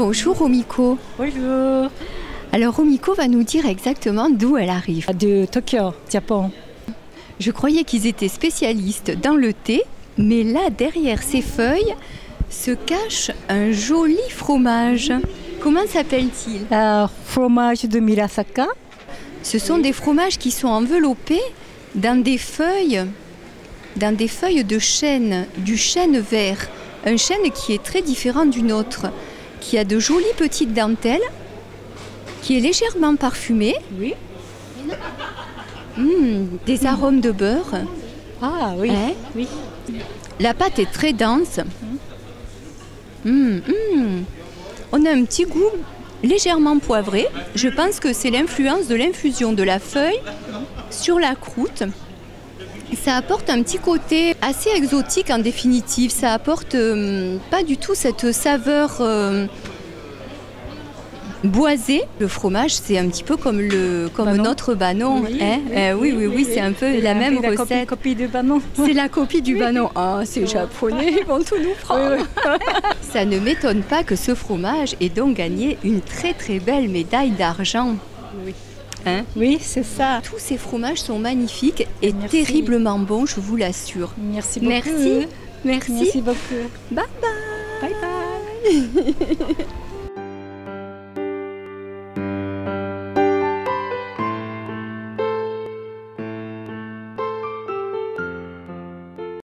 Bonjour Romiko. Bonjour. Alors Romiko va nous dire exactement d'où elle arrive. De Tokyo, Japon. Je croyais qu'ils étaient spécialistes dans le thé, mais là, derrière ces feuilles, se cache un joli fromage. Comment s'appelle-t-il? Fromage de Mirasaka. Ce sont des fromages qui sont enveloppés dans des feuilles de chêne, du chêne vert. Un chêne qui est très différent du nôtre, qui a de jolies petites dentelles, qui est légèrement parfumé. Oui. Des arômes de beurre. Ah oui. Hein? Oui. La pâte est très dense. On a un petit goût légèrement poivré. Je pense que c'est l'influence de l'infusion de la feuille sur la croûte. Ça apporte un petit côté assez exotique en définitive. Ça apporte pas du tout cette saveur boisée. Le fromage, c'est un petit peu comme notre banon. Oui, hein oui, c'est un peu la même recette. Copie du banon. C'est la copie du banon. Ah, c'est japonais, ils vont tout nous prendre. Ça ne m'étonne pas que ce fromage ait donc gagné une très très belle médaille d'argent. Oui. Hein? Oui, c'est ça. Tous ces fromages sont magnifiques et Merci. terriblement bons, je vous l'assure. Merci beaucoup. Merci. Merci beaucoup. Bye bye. Bye bye.